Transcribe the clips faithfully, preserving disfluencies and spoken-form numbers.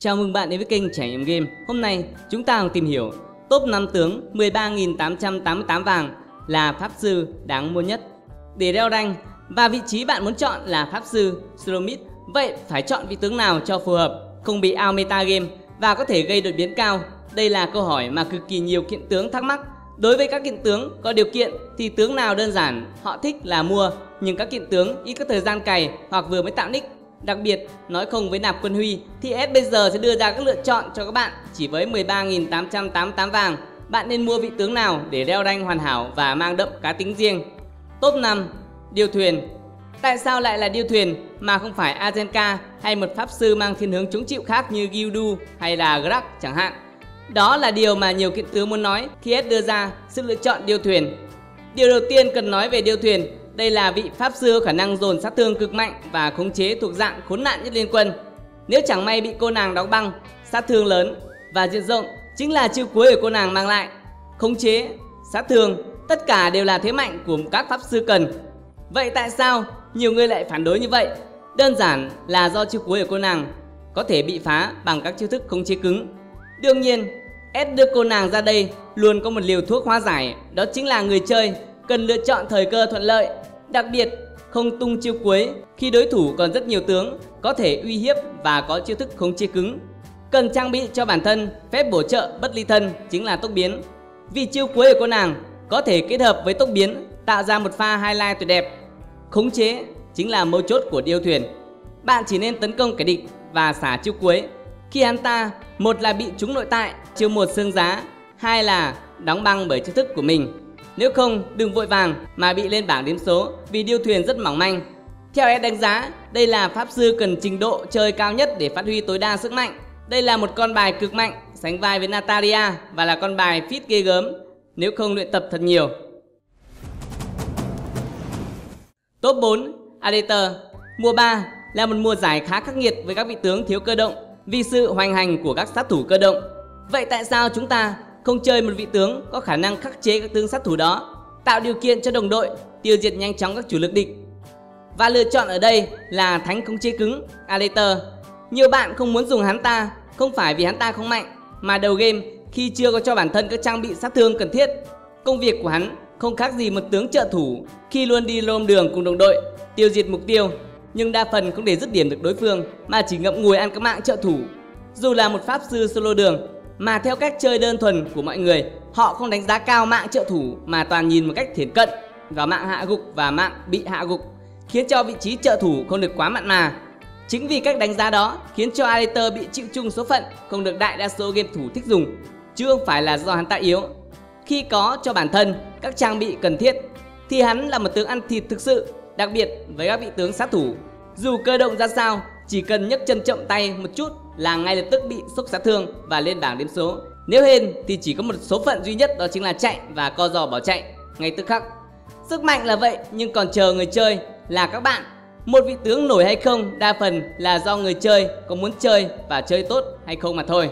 Chào mừng bạn đến với kênh Trải nghiệm Game. Hôm nay chúng ta cùng tìm hiểu top năm tướng mười ba nghìn tám trăm tám mươi tám vàng là pháp sư đáng mua nhất để leo rank, và vị trí bạn muốn chọn là pháp sư solo mid. Vậy phải chọn vị tướng nào cho phù hợp, không bị out meta game và có thể gây đột biến cao? Đây là câu hỏi mà cực kỳ nhiều kiện tướng thắc mắc. Đối với các kiện tướng có điều kiện thì tướng nào đơn giản họ thích là mua, nhưng các kiện tướng ít có thời gian cày hoặc vừa mới tạo nick, đặc biệt nói không với nạp quân huy, thì ét bây giờ sẽ đưa ra các lựa chọn cho các bạn. Chỉ với mười ba nghìn tám trăm tám mươi tám vàng, bạn nên mua vị tướng nào để leo rank hoàn hảo và mang đậm cá tính riêng? Top năm. Điêu thuyền. Tại sao lại là điêu thuyền mà không phải Azenka hay một pháp sư mang thiên hướng chống chịu khác như Gildu hay là Grack chẳng hạn? Đó là điều mà nhiều kiện tướng muốn nói khi ét đưa ra sự lựa chọn điêu thuyền. Điều đầu tiên cần nói về điêu thuyền, đây là vị pháp sư có khả năng dồn sát thương cực mạnh và khống chế thuộc dạng khốn nạn nhất liên quân. Nếu chẳng may bị cô nàng đóng băng, sát thương lớn và diện rộng chính là chiêu cuối của cô nàng mang lại. Khống chế, sát thương, tất cả đều là thế mạnh của các pháp sư cần. Vậy tại sao nhiều người lại phản đối như vậy? Đơn giản là do chiêu cuối của cô nàng có thể bị phá bằng các chiêu thức khống chế cứng. Đương nhiên, ét đưa cô nàng ra đây luôn có một liều thuốc hóa giải, đó chính là người chơi cần lựa chọn thời cơ thuận lợi, đặc biệt không tung chiêu cuối khi đối thủ còn rất nhiều tướng có thể uy hiếp và có chiêu thức khống chế cứng. Cần trang bị cho bản thân phép bổ trợ bất ly thân chính là tốc biến, vì chiêu cuối của cô nàng có thể kết hợp với tốc biến tạo ra một pha highlight tuyệt đẹp. Khống chế chính là mấu chốt của điêu thuyền. Bạn chỉ nên tấn công kẻ địch và xả chiêu cuối khi hắn ta một là bị trúng nội tại chiêu một xương giá, hai là đóng băng bởi chiêu thức của mình. Nếu không, đừng vội vàng mà bị lên bảng đếm số vì điêu thuyền rất mỏng manh. Theo ét đánh giá, đây là pháp sư cần trình độ chơi cao nhất để phát huy tối đa sức mạnh. Đây là một con bài cực mạnh, sánh vai với Natalia và là con bài fit ghê gớm nếu không luyện tập thật nhiều. Top bốn. Alter. Mùa ba là một mùa giải khá khắc nghiệt với các vị tướng thiếu cơ động vì sự hoành hành của các sát thủ cơ động. Vậy tại sao chúng ta không chơi một vị tướng có khả năng khắc chế các tướng sát thủ đó, tạo điều kiện cho đồng đội tiêu diệt nhanh chóng các chủ lực địch? Và lựa chọn ở đây là thánh khống chế cứng Alter. Nhiều bạn không muốn dùng hắn ta không phải vì hắn ta không mạnh, mà đầu game khi chưa có cho bản thân các trang bị sát thương cần thiết. Công việc của hắn không khác gì một tướng trợ thủ khi luôn đi lôm đường cùng đồng đội tiêu diệt mục tiêu, nhưng đa phần không để dứt điểm được đối phương mà chỉ ngậm ngùi ăn các mạng trợ thủ. Dù là một pháp sư solo đường mà theo cách chơi đơn thuần của mọi người, họ không đánh giá cao mạng trợ thủ mà toàn nhìn một cách thiển cận vào mạng hạ gục và mạng bị hạ gục, khiến cho vị trí trợ thủ không được quá mặn mà. Chính vì cách đánh giá đó khiến cho Alter bị chịu chung số phận không được đại đa số game thủ thích dùng, chứ không phải là do hắn ta yếu. Khi có cho bản thân các trang bị cần thiết thì hắn là một tướng ăn thịt thực sự, đặc biệt với các vị tướng sát thủ. Dù cơ động ra sao, chỉ cần nhấc chân chậm tay một chút là ngay lập tức bị sốc sát thương và lên bảng đếm số. Nếu hên thì chỉ có một số phận duy nhất, đó chính là chạy và co giò bỏ chạy ngay tức khắc. Sức mạnh là vậy, nhưng còn chờ người chơi là các bạn. Một vị tướng nổi hay không đa phần là do người chơi có muốn chơi và chơi tốt hay không mà thôi.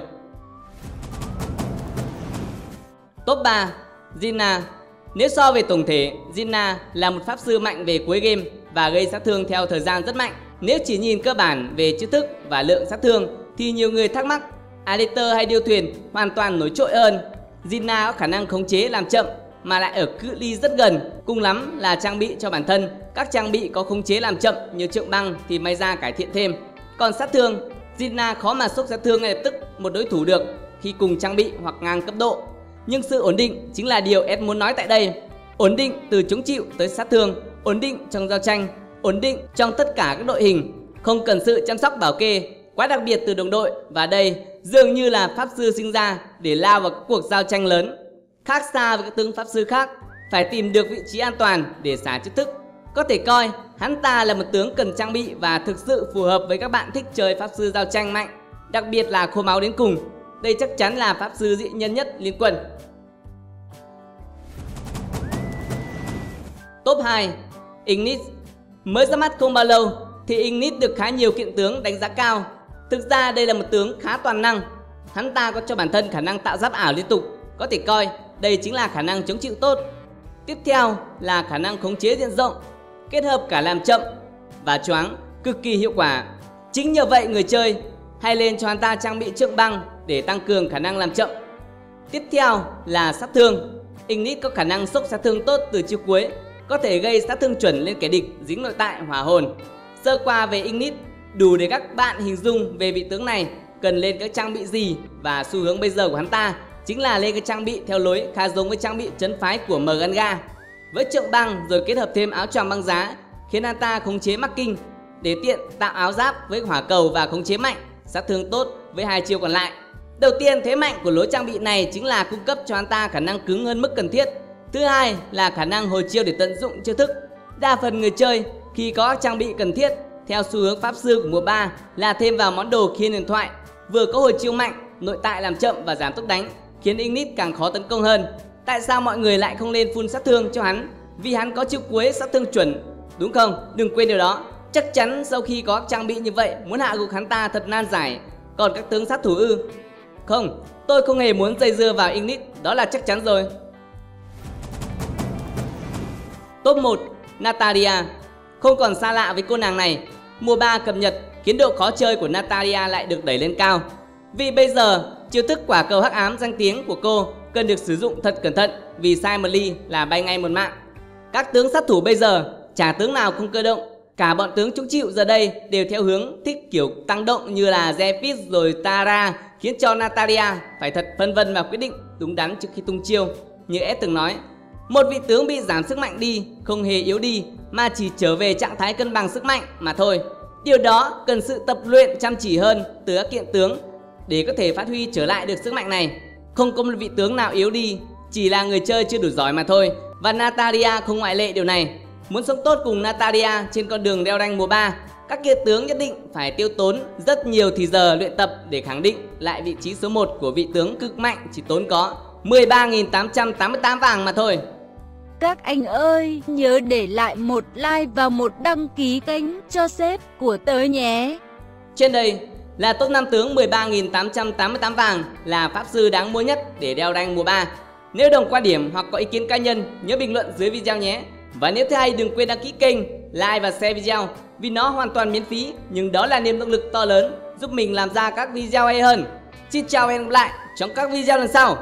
Top ba. Gina. Nếu so về tổng thể, Gina là một pháp sư mạnh về cuối game và gây sát thương theo thời gian rất mạnh. Nếu chỉ nhìn cơ bản về chiêu thức và lượng sát thương thì nhiều người thắc mắc Alter hay điêu thuyền hoàn toàn nổi trội hơn. Gina có khả năng khống chế làm chậm mà lại ở cự ly rất gần, cùng lắm là trang bị cho bản thân các trang bị có khống chế làm chậm như trượng băng thì may ra cải thiện thêm. Còn sát thương, Gina khó mà sốc sát thương ngay lập tức một đối thủ được khi cùng trang bị hoặc ngang cấp độ. Nhưng sự ổn định chính là điều ét muốn nói tại đây. Ổn định từ chống chịu tới sát thương, ổn định trong giao tranh, ổn định trong tất cả các đội hình, không cần sự chăm sóc bảo kê quá đặc biệt từ đồng đội. Và đây dường như là pháp sư sinh ra để lao vào các cuộc giao tranh lớn. Khác xa với các tướng pháp sư khác, phải tìm được vị trí an toàn để xả chiêu thức. Có thể coi hắn ta là một tướng cần trang bị và thực sự phù hợp với các bạn thích chơi pháp sư giao tranh mạnh, đặc biệt là khô máu đến cùng. Đây chắc chắn là pháp sư dị nhân nhất liên quân. Top hai. Ignis. Mới ra mắt không bao lâu thì Ignis được khá nhiều kiện tướng đánh giá cao. Thực ra đây là một tướng khá toàn năng. Hắn ta có cho bản thân khả năng tạo giáp ảo liên tục, có thể coi đây chính là khả năng chống chịu tốt. Tiếp theo là khả năng khống chế diện rộng, kết hợp cả làm chậm và choáng cực kỳ hiệu quả. Chính nhờ vậy người chơi hay lên cho hắn ta trang bị trượng băng để tăng cường khả năng làm chậm. Tiếp theo là sát thương. Ignite có khả năng sốc sát thương tốt từ chiêu cuối, có thể gây sát thương chuẩn lên kẻ địch dính nội tại hỏa hồn. Sơ qua về Ignite, đủ để các bạn hình dung về vị tướng này cần lên các trang bị gì, và xu hướng bây giờ của hắn ta chính là lên cái trang bị theo lối khá giống với trang bị trấn phái của Mganga, với trượng băng rồi kết hợp thêm áo choàng băng giá, khiến hắn ta khống chế marking để tiện tạo áo giáp với hỏa cầu và khống chế mạnh, sát thương tốt với hai chiêu còn lại. Đầu tiên, thế mạnh của lối trang bị này chính là cung cấp cho hắn ta khả năng cứng hơn mức cần thiết. Thứ hai là khả năng hồi chiêu để tận dụng chiêu thức. Đa phần người chơi khi có các trang bị cần thiết theo xu hướng pháp sư của mùa ba là thêm vào món đồ khiên huyền thoại, vừa có hồi chiêu mạnh, nội tại làm chậm và giảm tốc đánh, khiến Ignite càng khó tấn công hơn. Tại sao mọi người lại không lên full sát thương cho hắn? Vì hắn có chiêu cuối sát thương chuẩn, đúng không? Đừng quên điều đó. Chắc chắn sau khi có trang bị như vậy, muốn hạ gục hắn ta thật nan giải. Còn các tướng sát thủ ư? Không, tôi không hề muốn dây dưa vào Ignite, đó là chắc chắn rồi. Top một, Natalia. Không còn xa lạ với cô nàng này. Mùa ba cập nhật khiến độ khó chơi của Natalia lại được đẩy lên cao. Vì bây giờ, chiêu thức quả cầu hắc ám danh tiếng của cô cần được sử dụng thật cẩn thận, vì sai một ly là bay ngay một mạng. Các tướng sát thủ bây giờ chả tướng nào không cơ động. Cả bọn tướng chống chịu giờ đây đều theo hướng thích kiểu tăng động như là Zephyr rồi Tara, khiến cho Natalia phải thật phân vân và quyết định đúng đắn trước khi tung chiêu. Như S từng nói, một vị tướng bị giảm sức mạnh đi không hề yếu đi, mà chỉ trở về trạng thái cân bằng sức mạnh mà thôi. Điều đó cần sự tập luyện chăm chỉ hơn từ các kiện tướng để có thể phát huy trở lại được sức mạnh này. Không có một vị tướng nào yếu đi, chỉ là người chơi chưa đủ giỏi mà thôi, và Natalia không ngoại lệ điều này. Muốn sống tốt cùng Natalia trên con đường đeo rank mùa ba, các kia tướng nhất định phải tiêu tốn rất nhiều thì giờ luyện tập để khẳng định lại vị trí số một của vị tướng cực mạnh chỉ tốn có mười ba nghìn tám trăm tám mươi tám vàng mà thôi. Các anh ơi, nhớ để lại một like và một đăng ký kênh cho sếp của tớ nhé. Trên đây là top năm tướng mười ba nghìn tám trăm tám mươi tám vàng là pháp sư đáng mua nhất để đeo rank mùa ba. Nếu đồng quan điểm hoặc có ý kiến cá nhân, nhớ bình luận dưới video nhé. Và nếu thấy hay đừng quên đăng ký kênh, like và share video, vì nó hoàn toàn miễn phí, nhưng đó là niềm động lực to lớn giúp mình làm ra các video hay hơn. Xin chào và hẹn gặp lại trong các video lần sau.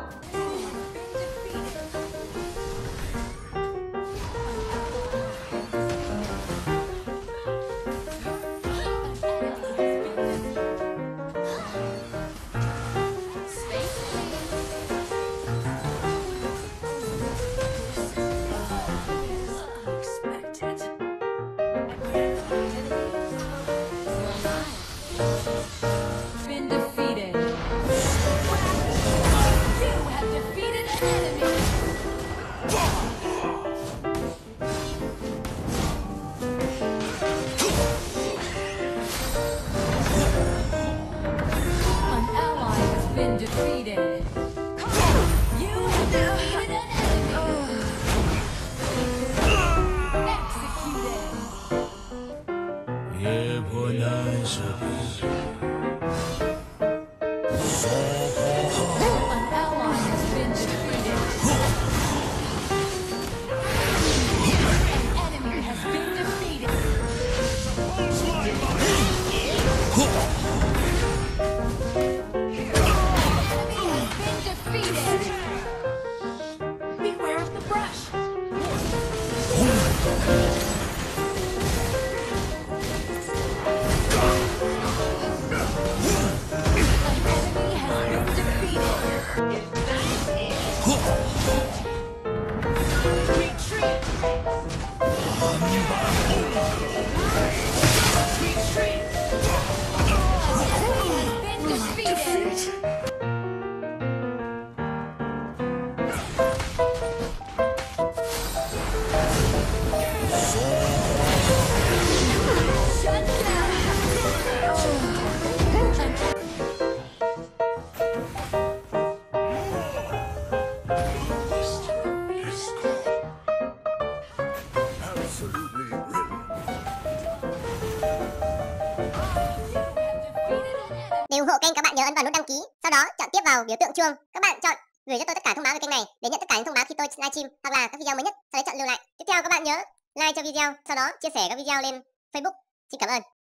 Để ủng hộ kênh, các bạn nhớ ấn vào nút đăng ký, sau đó chọn tiếp vào biểu tượng chuông. Các bạn chọn gửi cho tôi tất cả thông báo về kênh này để nhận tất cả những thông báo khi tôi livestream hoặc là các video mới nhất, sau đấy chọn lưu lại. Tiếp theo các bạn nhớ like cho video, sau đó chia sẻ các video lên Facebook. Xin cảm ơn.